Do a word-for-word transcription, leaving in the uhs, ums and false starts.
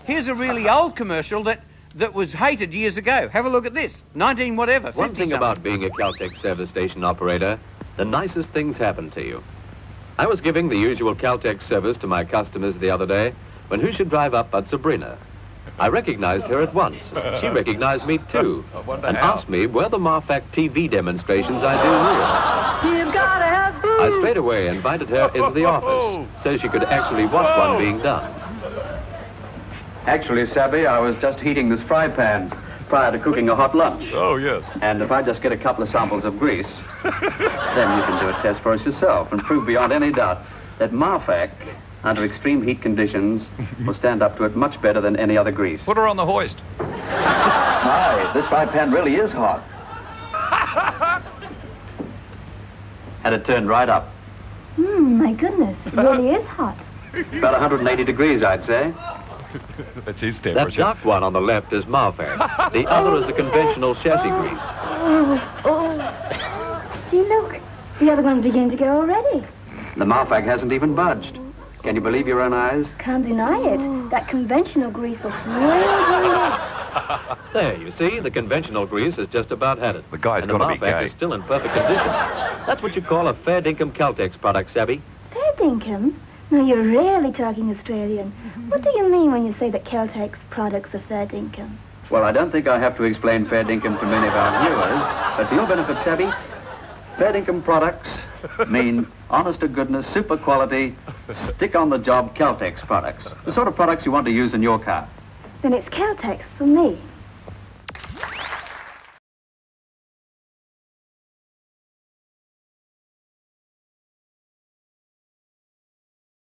Here's a really old commercial that, that was hated years ago. Have a look at this. nineteen whatever, One thing fifty about being a Caltex service station operator, the nicest things happen to you. I was giving the usual Caltex service to my customers the other day when who should drive up but Sabrina. I recognized her at once. She recognized me too, and how. asked me where the Marfac T V demonstrations I do here. You've got to have food. I straight away invited her into the office so she could actually watch one being done. Actually, Sabby, I was just heating this fry pan prior to cooking a hot lunch. Oh, yes. And if I just get a couple of samples of grease, then you can do a test for us yourself and prove beyond any doubt that Marfac, under extreme heat conditions, will stand up to it much better than any other grease. Put her on the hoist. My, this fry pan really is hot. Had it turned right up. Hmm, my goodness, it really is hot. About one hundred eighty degrees, I'd say. That's his That temperature. dark one on the left is Marfac. The other is a conventional chassis grease. Oh, oh. Gee, look, the other one's beginning to go already. The Marfac hasn't even budged. Can you believe your own eyes? Can't deny it. That conventional grease looks really There, you see, the conventional grease has just about had it. The guy's and the gotta be Marfac gay. is still in perfect condition. That's what you call a fair dinkum Caltex product, Sabby. fair dinkum. Now, you're really talking Australian. What do you mean when you say that Caltex products are fair dinkum? Well, I don't think I have to explain fair dinkum to many of our viewers, but for your benefit, Sabby, fair dinkum products mean honest-to-goodness, super quality, stick-on-the-job Caltex products. The sort of products you want to use in your car. Then it's Caltex for me.